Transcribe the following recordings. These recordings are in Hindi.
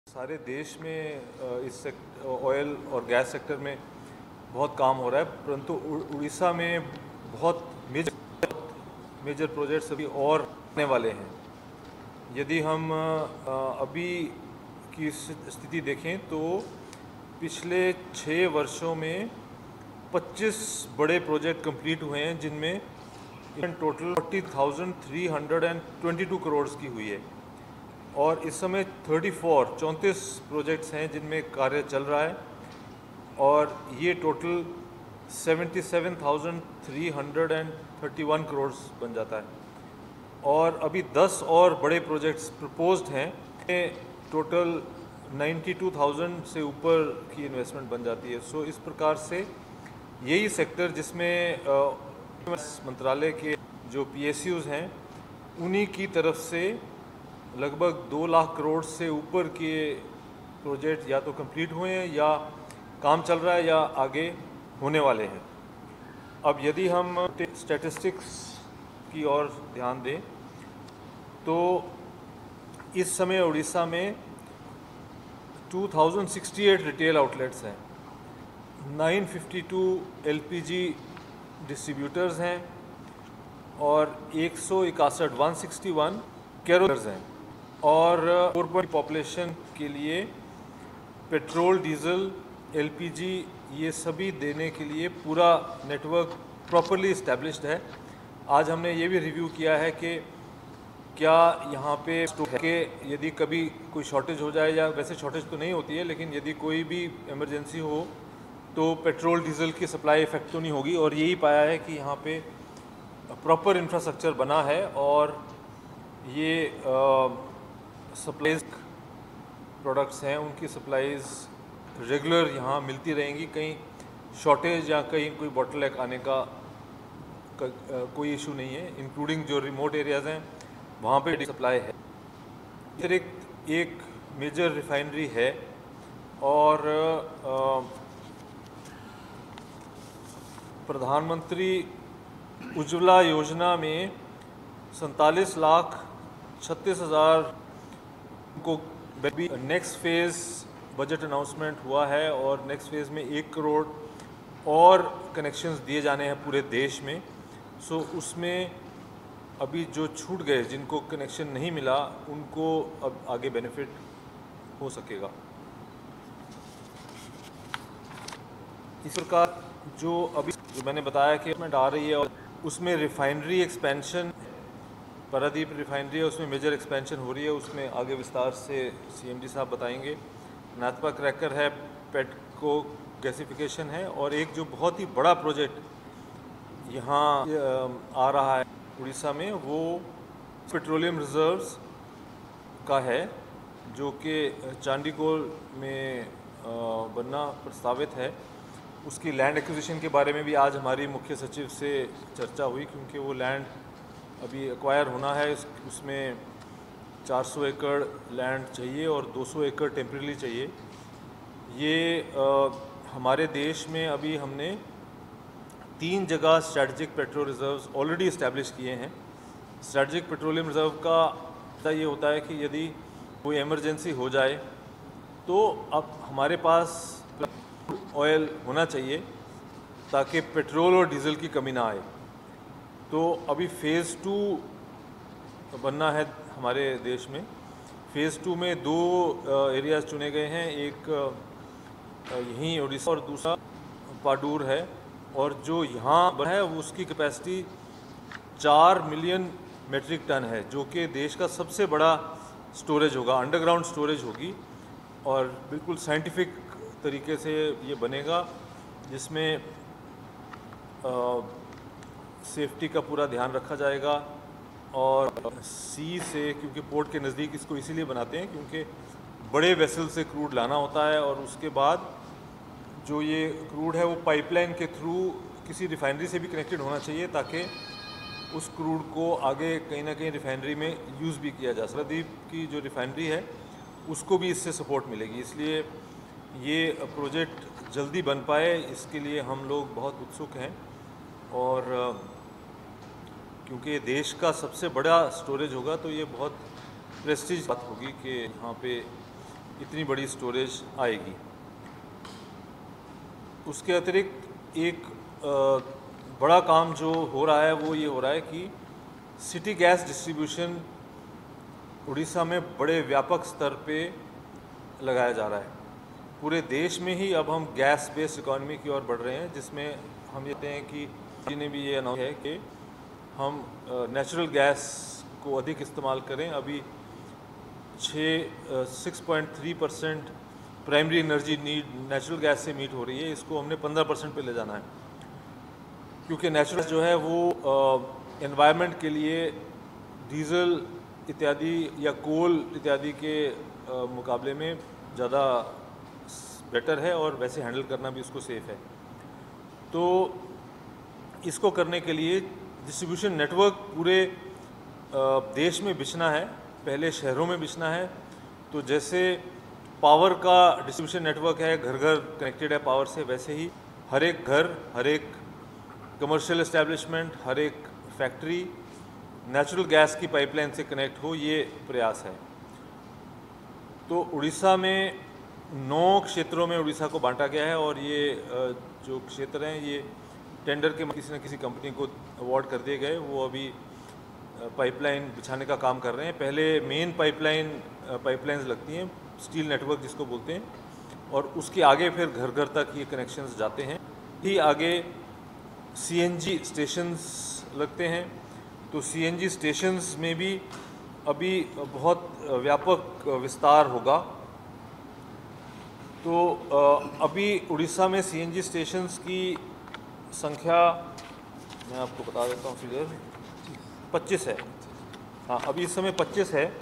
सारे देश में इस ऑयल और गैस सेक्टर में बहुत काम हो रहा है, परंतु उड़ीसा में बहुत मेजर प्रोजेक्ट्स अभी और आने वाले हैं। यदि हम अभी की स्थिति देखें तो पिछले 6 वर्षों में 25 बड़े प्रोजेक्ट कंप्लीट हुए हैं, जिनमें टोटल 40,322 करोड़ की हुई है। और इस समय 34 प्रोजेक्ट्स हैं जिनमें कार्य चल रहा है, और ये टोटल 77,331 करोड़ बन जाता है। और अभी 10 और बड़े प्रोजेक्ट्स प्रपोज्ड हैं, टोटल 92,000 से ऊपर की इन्वेस्टमेंट बन जाती है। सो इस प्रकार से यही सेक्टर जिसमें मंत्रालय के जो PSUs हैं उन्हीं की तरफ से लगभग 2 लाख करोड़ से ऊपर के प्रोजेक्ट या तो कंप्लीट हुए हैं या काम चल रहा है या आगे होने वाले हैं। अब यदि हम स्टैटिस्टिक्स की ओर ध्यान दें तो इस समय उड़ीसा में 2068 रिटेल आउटलेट्स हैं, 952 LPG डिस्ट्रीब्यूटर्स हैं और 161 कैरोलर्स हैं। और 4 पॉपुलेशन के लिए पेट्रोल, डीजल, LPG ये सभी देने के लिए पूरा नेटवर्क प्रॉपरली इस्टेब्लिश्ड है। आज हमने ये भी रिव्यू किया है कि क्या यहाँ पे के यदि कभी कोई शॉर्टेज हो जाए, या वैसे शॉर्टेज तो नहीं होती है, लेकिन यदि कोई भी इमरजेंसी हो तो पेट्रोल डीजल की सप्लाई इफेक्ट तो नहीं होगी। और यही पाया है कि यहाँ पे प्रॉपर इंफ्रास्ट्रक्चर बना है और ये सप्लाईज प्रोडक्ट्स हैं उनकी सप्लाईज रेगुलर यहाँ मिलती रहेंगी। कहीं शॉर्टेज या कहीं कोई बॉटलनेक आने का कोई इशू नहीं है। इंक्लूडिंग जो रिमोट एरियाज़ हैं वहाँ पे सप्लाई है। फिर एक मेजर रिफाइनरी है और प्रधानमंत्री उज्ज्वला योजना में 47,36,000 को नेक्स्ट फेज़ बजट अनाउंसमेंट हुआ है और नेक्स्ट फेज़ में 1 करोड़ और कनेक्शंस दिए जाने हैं पूरे देश में। सो उसमें अभी जो छूट गए, जिनको कनेक्शन नहीं मिला, उनको अब आगे बेनिफिट हो सकेगा। इस प्रकार जो अभी जो मैंने बताया कि इसमें आ रही है और उसमें रिफाइनरी एक्सपेंशन, पारादीप रिफाइनरी है, उसमें मेजर एक्सपेंशन हो रही है। उसमें आगे विस्तार से CMD साहब बताएंगे। नाथपा क्रैकर है, पेटको गैसिफिकेशन है, और एक जो बहुत ही बड़ा प्रोजेक्ट यहाँ आ रहा है उड़ीसा में, वो पेट्रोलियम रिजर्व्स का है, जो कि चांडीगोल में बनना प्रस्तावित है। उसकी लैंड एक्विजिशन के बारे में भी आज हमारी मुख्य सचिव से चर्चा हुई, क्योंकि वो लैंड अभी एक्वायर होना है। उसमें 400 एकड़ लैंड चाहिए और 200 एकड़ टेम्परेरी चाहिए। ये हमारे देश में अभी हमने 3 जगह strategic petrol reserves already establish किए हैं। स्ट्रैटेजिक पेट्रोलियम रिजर्व का ये होता है कि यदि कोई इमरजेंसी हो जाए तो अब हमारे पास ऑयल होना चाहिए ताकि पेट्रोल और डीजल की कमी ना आए। तो अभी फ़ेज़ 2 बनना है हमारे देश में। फ़ेज़ 2 में 2 एरियाज़ चुने गए हैं, एक यहीं उड़ीसा और दूसरा पाडूर है। और जो यहाँ बना है उसकी कैपेसिटी 4 मिलियन मेट्रिक टन है, जो कि देश का सबसे बड़ा स्टोरेज होगा, अंडरग्राउंड स्टोरेज होगी। और बिल्कुल साइंटिफिक तरीके से ये बनेगा, जिसमें सेफ्टी का पूरा ध्यान रखा जाएगा। और सी से, क्योंकि पोर्ट के नज़दीक इसको इसीलिए बनाते हैं क्योंकि बड़े वेसल से क्रूड लाना होता है, और उसके बाद जो ये क्रूड है वो पाइपलाइन के थ्रू किसी रिफाइनरी से भी कनेक्टेड होना चाहिए, ताकि उस क्रूड को आगे कहीं ना कहीं रिफाइनरी में यूज़ भी किया जा सके। पारादीप की जो रिफाइनरी है उसको भी इससे सपोर्ट मिलेगी। इसलिए ये प्रोजेक्ट जल्दी बन पाए, इसके लिए हम लोग बहुत उत्सुक हैं। और क्योंकि देश का सबसे बड़ा स्टोरेज होगा तो ये बहुत प्रेस्टीज बात होगी कि यहाँ पे इतनी बड़ी स्टोरेज आएगी। उसके अतिरिक्त एक बड़ा काम जो हो रहा है वो ये हो रहा है कि सिटी गैस डिस्ट्रीब्यूशन उड़ीसा में बड़े व्यापक स्तर पे लगाया जा रहा है। पूरे देश में ही अब हम गैस बेस्ड इकोनॉमी की ओर बढ़ रहे हैं, जिसमें हम कहते हैं कि जी ने भी ये अनाउंस है कि हम नेचुरल गैस को अधिक इस्तेमाल करें। अभी 6.3% primary energy need natural gas से मीट हो रही है, इसको हमने 15% पे ले जाना है, क्योंकि नेचुरल जो है वो एनवायरनमेंट के लिए डीजल इत्यादि या कोल इत्यादि के मुकाबले में ज़्यादा बेटर है और वैसे हैंडल करना भी उसको सेफ़ है। तो इसको करने के लिए डिस्ट्रीब्यूशन नेटवर्क पूरे देश में बिछना है, पहले शहरों में बिछना है। तो जैसे पावर का डिस्ट्रीब्यूशन नेटवर्क है, घर घर कनेक्टेड है पावर से, वैसे ही हर एक घर, हर एक कमर्शियल एस्टेब्लिशमेंट, हर एक फैक्ट्री नेचुरल गैस की पाइपलाइन से कनेक्ट हो, ये प्रयास है। तो उड़ीसा में 9 क्षेत्रों में उड़ीसा को बांटा गया है और ये जो क्षेत्र हैं ये टेंडर के किसी न किसी कंपनी को अवार्ड कर दिए गए। वो अभी पाइपलाइन बिछाने का काम कर रहे हैं। पहले मेन पाइपलाइंस लगती हैं, स्टील नेटवर्क जिसको बोलते हैं, और उसके आगे फिर घर घर तक ये कनेक्शंस जाते हैं। ही आगे सीएनजी स्टेशंस लगते हैं। तो सीएनजी स्टेशंस में भी अभी बहुत व्यापक विस्तार होगा। तो अभी उड़ीसा में सीएनजी स्टेशंस की संख्या मैं आपको बता देता हूँ, फिगर 25 है। हाँ, अभी इस समय 25 है।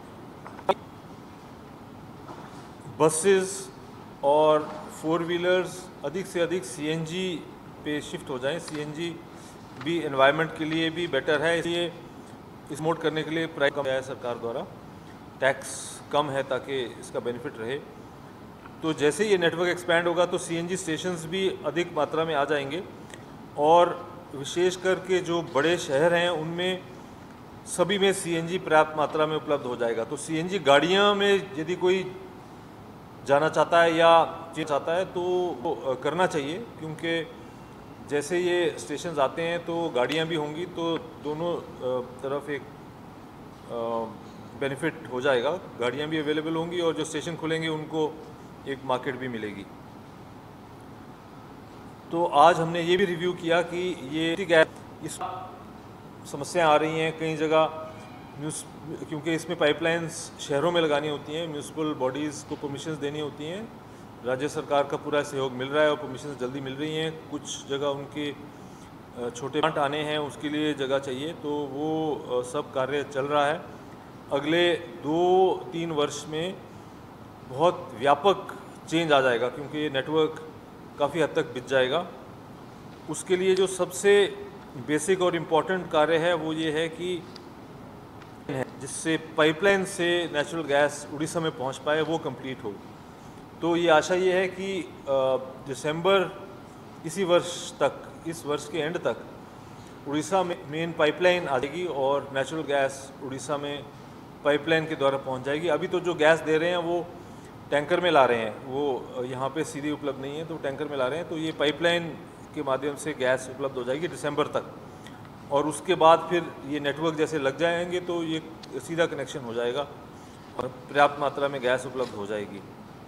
बसेस और 4 व्हीलर्स अधिक से अधिक सीएनजी पे शिफ्ट हो जाएं। सीएनजी भी एनवायरनमेंट के लिए भी बेटर है, इसलिए इस मोड करने के लिए प्राइस कम है सरकार द्वारा, टैक्स कम है ताकि इसका बेनिफिट रहे। तो जैसे ये नेटवर्क एक्सपैंड होगा तो सीएनजी स्टेशंस भी अधिक मात्रा में आ जाएंगे और विशेष करके जो बड़े शहर हैं उनमें सभी में सीएनजी पर्याप्त मात्रा में उपलब्ध हो जाएगा। तो सीएनजी गाड़ियाँ में यदि कोई जाना चाहता है या चाहता है तो करना चाहिए, क्योंकि जैसे ये स्टेशन आते हैं तो गाड़ियाँ भी होंगी, तो दोनों तरफ एक बेनिफिट हो जाएगा। गाड़ियाँ भी अवेलेबल होंगी और जो स्टेशन खुलेंगे उनको एक मार्केट भी मिलेगी। तो आज हमने ये भी रिव्यू किया कि ये गैस इस समस्याएं आ रही हैं कई जगह, क्योंकि इसमें पाइपलाइंस शहरों में लगानी होती हैं, म्यूनिसिपल बॉडीज़ को परमिशंस देनी होती हैं। राज्य सरकार का पूरा सहयोग मिल रहा है और परमिशन जल्दी मिल रही हैं। कुछ जगह उनके छोटे प्लांट आने हैं, उसके लिए जगह चाहिए, तो वो सब कार्य चल रहा है। अगले 2-3 वर्ष में बहुत व्यापक चेंज आ जाएगा, क्योंकि ये नेटवर्क काफ़ी हद तक बिछ जाएगा। उसके लिए जो सबसे बेसिक और इम्पॉर्टेंट कार्य है वो ये है कि जिससे पाइपलाइन से नेचुरल गैस उड़ीसा में पहुंच पाए वो कंप्लीट हो। तो ये आशा ये है कि दिसंबर इसी वर्ष तक, इस वर्ष के एंड तक उड़ीसा में मेन पाइपलाइन आ जाएगी और नेचुरल गैस उड़ीसा में पाइपलाइन के द्वारा पहुंच जाएगी। अभी तो जो गैस दे रहे हैं वो टैंकर में ला रहे हैं, वो यहाँ पे सीधी उपलब्ध नहीं है, तो टैंकर में ला रहे हैं। तो ये पाइपलाइन के माध्यम से गैस उपलब्ध हो जाएगी दिसंबर तक, और उसके बाद फिर ये नेटवर्क जैसे लग जाएंगे तो ये सीधा कनेक्शन हो जाएगा और पर्याप्त मात्रा में गैस उपलब्ध हो जाएगी।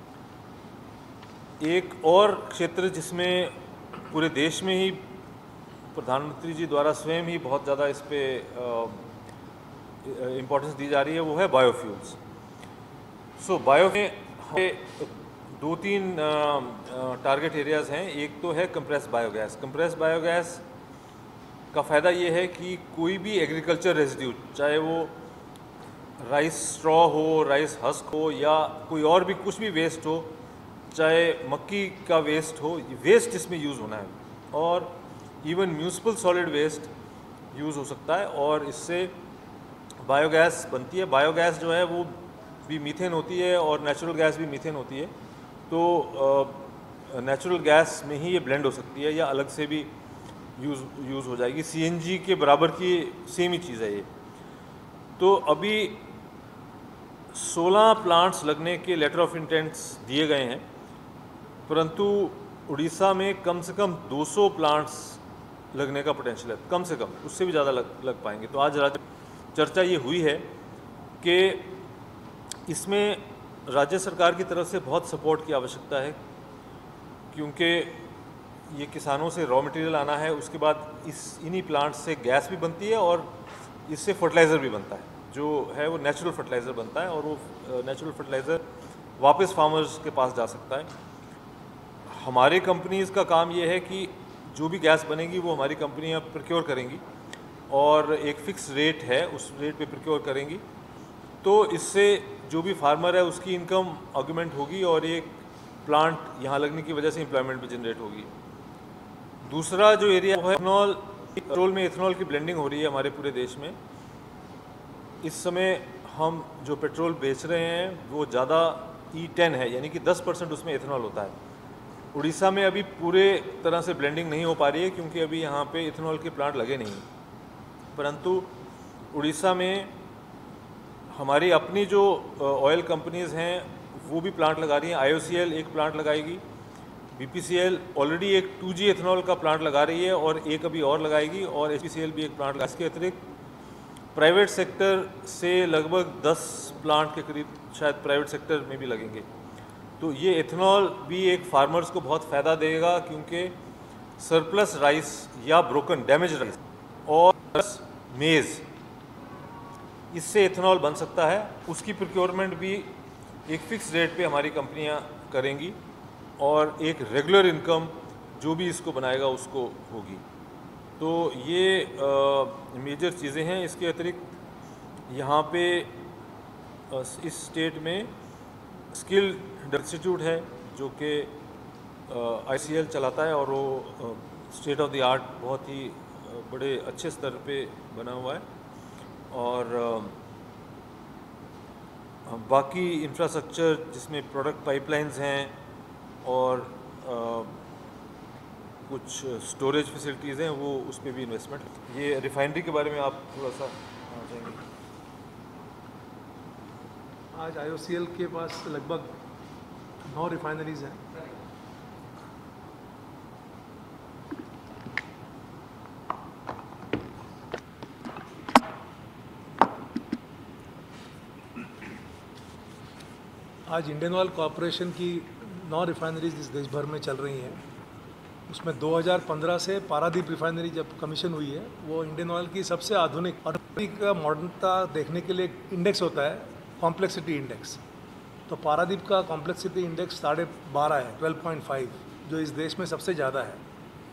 एक और क्षेत्र जिसमें पूरे देश में ही प्रधानमंत्री जी द्वारा स्वयं ही बहुत ज़्यादा इस पे इम्पोर्टेंस दी जा रही है, वो है बायोफ्यूल्स। सो में 2-3 टारगेट एरियाज़ हैं। एक तो है कंप्रेस बायोगैस। कंप्रेस बायोगैस का फ़ायदा ये है कि कोई भी एग्रीकल्चर रेजिड्यू, चाहे वो राइस स्ट्रॉ हो, राइस हस्क हो, या कोई और भी कुछ भी वेस्ट हो, चाहे मक्की का वेस्ट हो, वेस्ट इसमें यूज़ होना है। और even municipal solid waste use हो सकता है और इससे बायोगैस बनती है। बायोगैस जो है वो भी मीथेन होती है और नेचुरल गैस भी मीथेन होती है। तो नेचुरल गैस में ही ये ब्लेंड हो सकती है या अलग से भी यूज़ हो जाएगी। सीएनजी के बराबर की सेम ही चीज़ है ये। तो अभी 16 प्लांट्स लगने के लेटर ऑफ इंटेंट्स दिए गए हैं, परंतु उड़ीसा में कम से कम 200 प्लांट्स लगने का पोटेंशियल है, कम से कम, उससे भी ज़्यादा लग पाएंगे। तो आज चर्चा ये हुई है कि इसमें राज्य सरकार की तरफ से बहुत सपोर्ट की आवश्यकता है, क्योंकि ये किसानों से रॉ मटेरियल आना है, उसके बाद इन्हीं प्लांट्स से गैस भी बनती है और इससे फर्टिलाइज़र भी बनता है, जो है वो नेचुरल फर्टिलाइज़र बनता है, और वो नेचुरल फर्टिलाइज़र वापस फार्मर्स के पास जा सकता है। हमारे कंपनीज़ का काम ये है कि जो भी गैस बनेगी वो हमारी कंपनियां प्रोक्योर करेंगी और एक फ़िक्स रेट है, उस रेट पे प्रोक्योर करेंगी। तो इससे जो भी फार्मर है उसकी इनकम ऑगमेंट होगी और एक प्लांट यहाँ लगने की वजह से एम्प्लॉयमेंट भी जनरेट होगी। दूसरा जो एरिया है इथेनॉल, पेट्रोल में इथेनॉल की ब्लेंडिंग हो रही है हमारे पूरे देश में। इस समय हम जो पेट्रोल बेच रहे हैं वो ज़्यादा E10 है, यानी कि 10% उसमें इथेनॉल होता है। उड़ीसा में अभी पूरे तरह से ब्लेंडिंग नहीं हो पा रही है क्योंकि अभी यहाँ पे इथेनॉल के प्लांट लगे नहीं, परंतु उड़ीसा में हमारी अपनी जो ऑयल कंपनीज़ हैं वो भी प्लांट लगा रही हैं। IOCL एक प्लांट लगाएगी, BPCL ऑलरेडी एक 2G इथेनॉल का प्लांट लगा रही है और एक अभी और लगाएगी, और HPCL भी एक प्लांट लगा। इसके अतिरिक्त प्राइवेट सेक्टर से लगभग 10 प्लांट के करीब शायद प्राइवेट सेक्टर में भी लगेंगे। तो ये इथेनॉल भी एक फार्मर्स को बहुत फ़ायदा देगा, क्योंकि सरप्लस राइस या ब्रोकन डैमेज राइस और मेज़, इससे इथेनॉल बन सकता है। उसकी प्रोक्योरमेंट भी एक फ़िक्स रेट पे हमारी कंपनियां करेंगी और एक रेगुलर इनकम जो भी इसको बनाएगा उसको होगी। तो ये मेजर चीज़ें हैं। इसके अतिरिक्त यहाँ पे इस स्टेट में स्किल इंस्टीट्यूट है जो कि ICL चलाता है, और वो स्टेट ऑफ द आर्ट बहुत ही बड़े अच्छे स्तर पे बना हुआ है। और बाकी इंफ्रास्ट्रक्चर जिसमें प्रोडक्ट पाइपलाइंस हैं और कुछ स्टोरेज फैसिलिटीज़ हैं, वो उस पर भी इन्वेस्टमेंट। ये रिफाइनरी के बारे में आप थोड़ा सा जाएंगे। आज IOCL के पास लगभग 9 रिफाइनरीज हैं। आज इंडियन ऑयल कॉरपोरेशन की 9 रिफाइनरीज इस देश भर में चल रही हैं। उसमें 2015 से पारादीप रिफाइनरी जब कमीशन हुई है, वो इंडियन ऑयल की सबसे आधुनिक और का मॉडर्नता देखने के लिए एक इंडेक्स होता है, कॉम्प्लेक्सिटी इंडेक्स। तो पारादीप का कॉम्प्लेक्सिटी इंडेक्स 12.5 है, 12.5, जो इस देश में सबसे ज़्यादा है।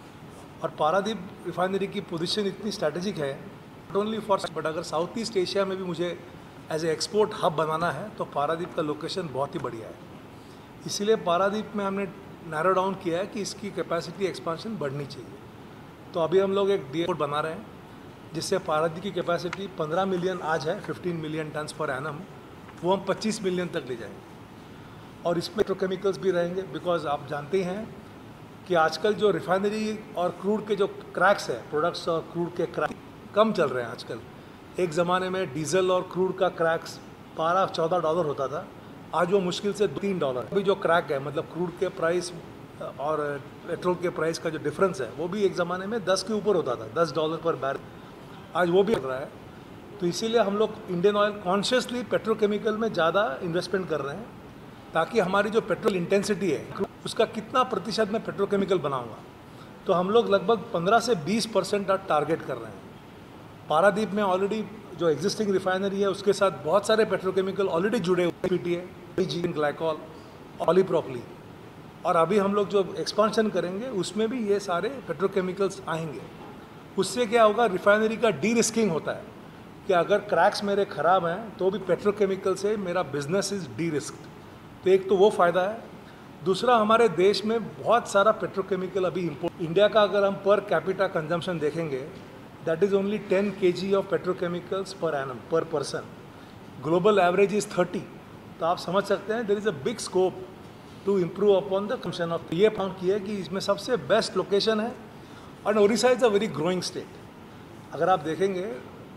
और पारादीप रिफाइनरी की पोजीशन इतनी स्ट्रैटेजिक है, नॉट ओनली फॉर बट अगर साउथ ईस्ट एशिया में भी मुझे एज ए एक्सपोर्ट हब बनाना है तो पारादीप का लोकेशन बहुत ही बढ़िया है। इसीलिए पारादीप में हमने नैरो डाउन किया है कि इसकी कैपेसिटी एक्सपांशन बढ़नी चाहिए। तो अभी हम लोग एक एयरपोर्ट बना रहे हैं जिससे पारादीप की कैपेसिटी 15 मिलियन आज है, 15 मिलियन टन्स पर एनम, वो हम 25 मिलियन तक ले जाएंगे। और इसमें पेट्रोकेमिकल्स भी रहेंगे, बिकॉज आप जानते हैं कि आजकल जो रिफाइनरी और क्रूड के जो क्रैक्स है, प्रोडक्ट्स और क्रूड के क्रैक कम चल रहे हैं आजकल। एक ज़माने में डीजल और क्रूड का क्रैक्स $12-14 होता था, आज वो मुश्किल से $3। अभी जो क्रैक है, मतलब क्रूड के प्राइस और पेट्रोल के प्राइस का जो डिफरेंस है, वो भी एक ज़माने में 10 के ऊपर होता था, $10 पर बैरल, आज वो भी हो रहा है। तो इसीलिए हम लोग इंडियन ऑयल कॉन्शियसली पेट्रोकेमिकल में ज़्यादा इन्वेस्टमेंट कर रहे हैं, ताकि हमारी जो पेट्रोल इंटेंसिटी है उसका कितना प्रतिशत मैं पेट्रोकेमिकल बनाऊँगा। तो हम लोग लगभग 15 से 20% टारगेट कर रहे हैं। पारादीप में ऑलरेडी जो एग्जिस्टिंग रिफाइनरी है उसके साथ बहुत सारे पेट्रोकेमिकल ऑलरेडी जुड़े हुए, PTA, ग्लाइकॉल, पॉलीप्रोपिलीन, और अभी हम लोग जो एक्सपांशन करेंगे उसमें भी ये सारे पेट्रोकेमिकल्स आएंगे। उससे क्या होगा, रिफाइनरी का डी रिस्किंग होता है कि अगर क्रैक्स मेरे ख़राब हैं तो भी पेट्रोकेमिकल से मेरा बिजनेस इज़ डी रिस्क्ड। तो एक तो वो फ़ायदा है। दूसरा, हमारे देश में बहुत सारा पेट्रोकेमिकल अभी इम्पोर्ट, इंडिया का अगर हम पर कैपिटा कंजम्पशन देखेंगे, that is only 10 kg of petrochemicals per annum per person. Global average is 30. तो आप समझ सकते हैं there is a big scope to improve upon the consumption of। ये फाउंड किया है कि इसमें सबसे बेस्ट लोकेशन है, और Orissa is a very growing state. अगर आप देखेंगे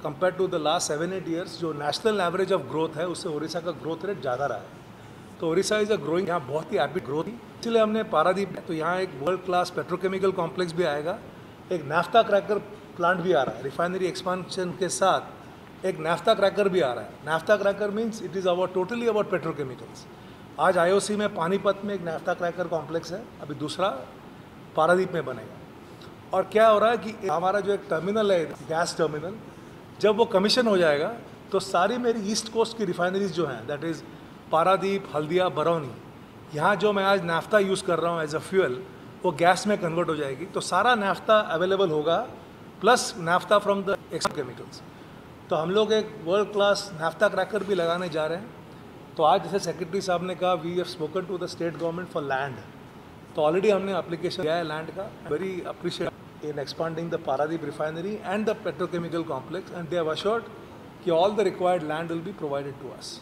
compare to the last 7-8 years जो नेशनल एवरेज ऑफ ग्रोथ है उससे उड़ीसा का ग्रोथ रेट ज़्यादा रहा है। तो उड़ीसा इज़ अ ग्रोइंग, यहाँ बहुत ही हैप्पी ग्रोथ थी, इसलिए हमने पारादीप, तो यहाँ एक वर्ल्ड क्लास पेट्रोकेमिकल कॉम्प्लेक्स भी आएगा, एक नाफ्ता क्रैकर प्लांट भी आ रहा है, रिफाइनरी एक्सपांशन के साथ एक नाफ्ता क्रैकर भी आ रहा है। Naphtha cracker means it is about totally about petrochemicals. आज आईओसी में पानीपत में एक नाफ्ता क्रैकर कॉम्प्लेक्स है, अभी दूसरा पारादीप में बनेगा। और क्या हो रहा है कि हमारा जो एक टर्मिनल है, गैस टर्मिनल, जब वो कमीशन हो जाएगा तो सारी मेरी ईस्ट कोस्ट की रिफाइनरीज जो हैं, दैट इज़ पारादीप, हल्दिया, बरौनी, यहाँ जो मैं आज नाफ्ता यूज़ कर रहा हूँ एज अ फ्यूल, वो गैस में कन्वर्ट हो जाएगी। तो सारा नाफ्ता अवेलेबल होगा plus naphtha from the extra chemicals. तो हम लोग एक वर्ल्ड क्लास नाफ्ता क्रैकर भी लगाने जा रहे हैं। तो आज जैसे सेक्रेटरी साहब ने कहा, we have spoken to the state government for land, तो ऑलरेडी हमने एप्लीकेशन दिया है लैंड का। Very appreciate in expanding the Paradip refinery and the petrochemical complex and they have assured कि all the required land will be provided to us.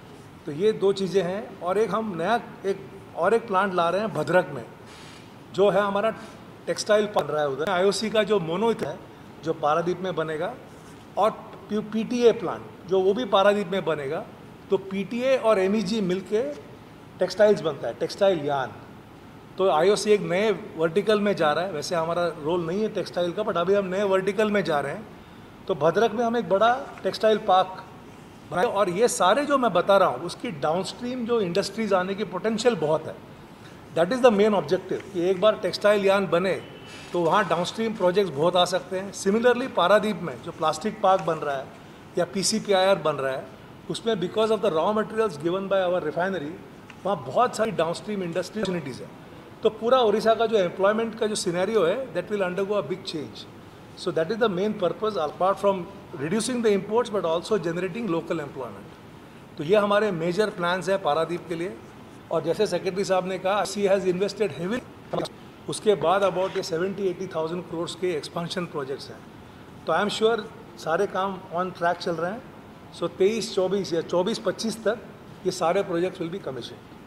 तो ये दो चीज़ें हैं। और एक हम नया एक प्लांट ला रहे हैं भद्रक में, जो है हमारा टेक्सटाइल बन रहा है उधर। आईओसी का जो मोनोइथ है जो पारादीप में बनेगा, और पीटीए प्लांट जो वो भी पारादीप में बनेगा। तो पीटीए और एमईजी मिलके टेक्सटाइल्स बनता है, टेक्सटाइल यार्न। तो आईओसी एक नए वर्टिकल में जा रहा है। वैसे हमारा रोल नहीं है टेक्सटाइल का, बट अभी हम नए वर्टिकल में जा रहे हैं। तो भद्रक में हम एक बड़ा टेक्सटाइल पार्क, और ये सारे जो मैं बता रहा हूँ उसकी डाउनस्ट्रीम जो इंडस्ट्रीज आने की पोटेंशियल बहुत है। That is the main objective कि एक बार टेक्सटाइल यार्न बने तो वहाँ डाउनस्ट्रीम प्रोजेक्ट्स बहुत आ सकते हैं। सिमिलरली पारादीप में जो प्लास्टिक पार्क बन रहा है या पीसीपीआईआर बन रहा है, उसमें because of the raw materials given by our refinery, वहाँ बहुत सारी डाउनस्ट्रीम इंडस्ट्री अपॉर्चुनिटीज़ है। तो पूरा उड़ीसा का जो एम्प्लॉयमेंट का जो सिनेरियो है, that will undergo a big change. So that is the main purpose, apart from reducing the imports, but also generating local employment. तो ये हमारे मेजर प्लान्स है पारादीप के लिए। और जैसे सेक्रेटरी साहब ने कहा, सी हैज़ इन्वेस्टेड हेवी, उसके बाद अबाउट ये 70-80,000 करोड़ के एक्सपांशन प्रोजेक्ट्स हैं। तो आई एम श्योर सारे काम ऑन ट्रैक चल रहे हैं। सो 23-24 या 24-25 तक ये सारे प्रोजेक्ट्स विल बी कमीशन।